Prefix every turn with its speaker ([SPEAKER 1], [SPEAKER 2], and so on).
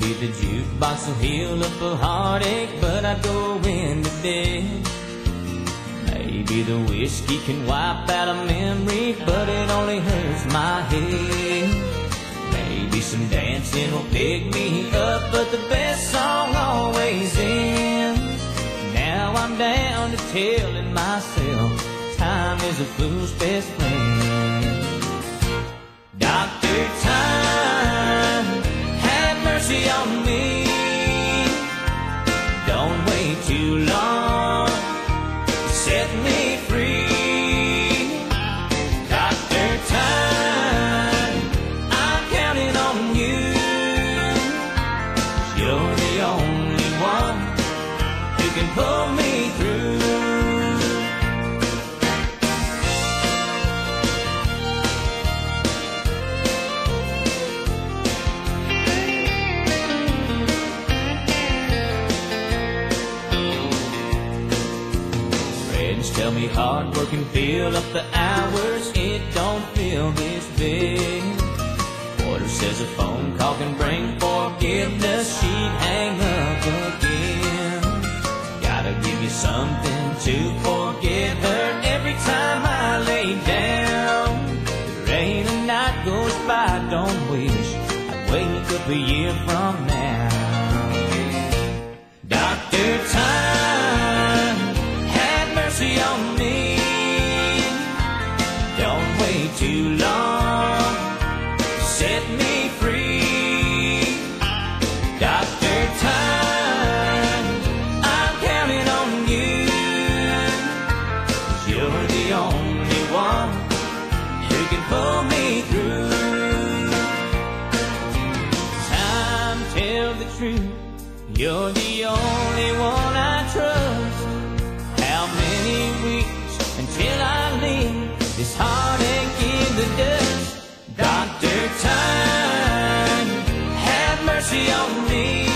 [SPEAKER 1] Maybe the jukebox will heal up a heartache, but I go into bed. Maybe the whiskey can wipe out a memory, but it only hurts my head. Maybe some dancing will pick me up, but the best song always ends. Now I'm down to telling myself time is a fool's best friend. Dr. Time, have mercy on me. Don't wait too long to set me free. Dr. Time, I'm counting on you. You're the only one who can pull me through. Tell me hard work can fill up the hours, it don't feel this big. Porter says a phone call can bring forgiveness, she'd hang up again. Gotta give you something to forget her every time I lay down. There ain't a night goes by I don't wish I'd wake up a year from now. Dr. Time, mercy on me. Don't wait too long to set me free. Dr. Time, I'm counting on you. 'Cause you're the only one who can pull me through. Time, tell the truth, you're the only one I trust. How many weeks until I leave this heartache in the dust? Dr. Time, have mercy on me.